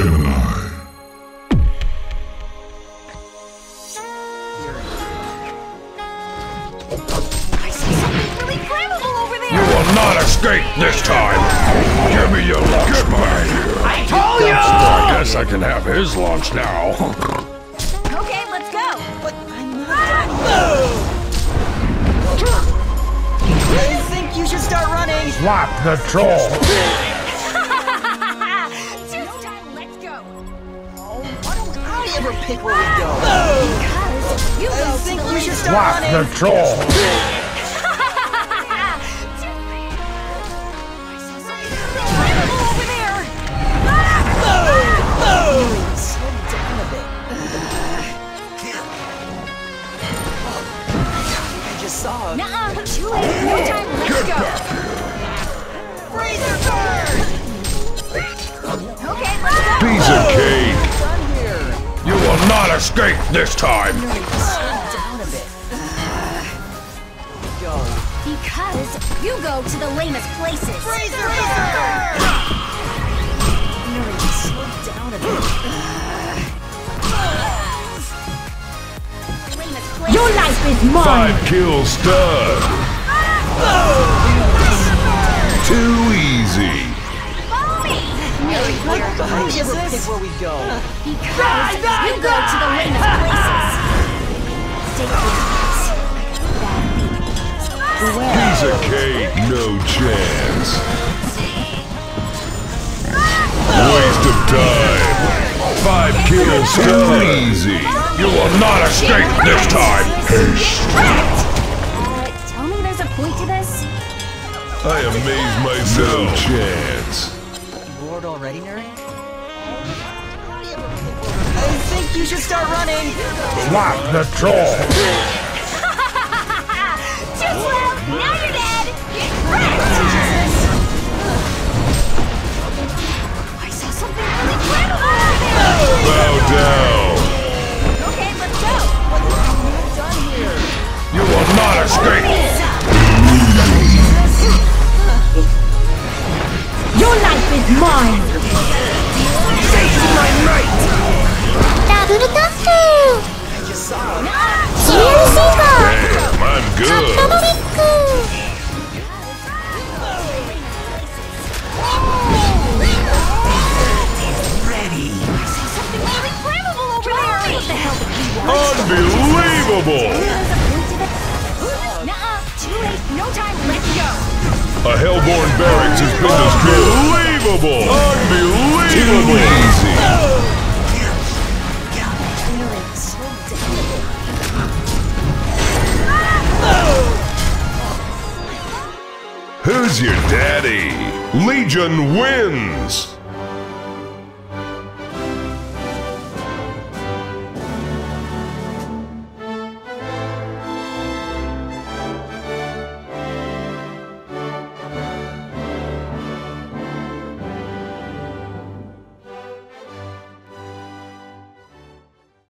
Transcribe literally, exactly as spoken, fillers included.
Gemini. Not escape this time! Give me your launch Get back here! I told you! I guess I can have his launch now. Okay, let's go! But I'm not done. I think you should start running! Slap the troll! Two time, let's go! Oh, why don't I ever pick where we go? Because you I go think to the you should left. start Slap running! the troll! Over there! Slow down a bit. I just saw him. Nuh-uh, too late, no time, let's Get go! back here! Razor burn! Okay, let's go! Piece of cake! Done here. You will not escape this time! Slow down a bit. Go. Because you go to the lamest places! Razor burn! Slow down a bit. Lamest places! Your life is mine! Five kills stud! Too easy! Follow me! Nearly How here. do you ever pick where we go? Because you go to the lamest places! Stay close. Bad beat. Piece of cake, no chance! Waste of time! Five kills too easy! You will not escape this time! Haste! Uh, tell me there's a point to this? I amaze myself. No chance. Bored already, nerd? I think you should start running! Slap the troll! Too slow! Now you're dead! Get wrecked! I saw something really incredible over there! Bow down! Okay, let's go! I'm not done here! You will not escape! Your life is mine! Double tackle! I just saw him! Serial Seeker! Damn, I'm good! Ready! Something really incredible over there! What the hell did you want? Unbelievable! There's a point to this? Nuh-uh, too late, no time, let's go! A hellborn barracks has been destroyed! Unbelievable! Unbelievable! Easy! Who's your daddy? Legion wins!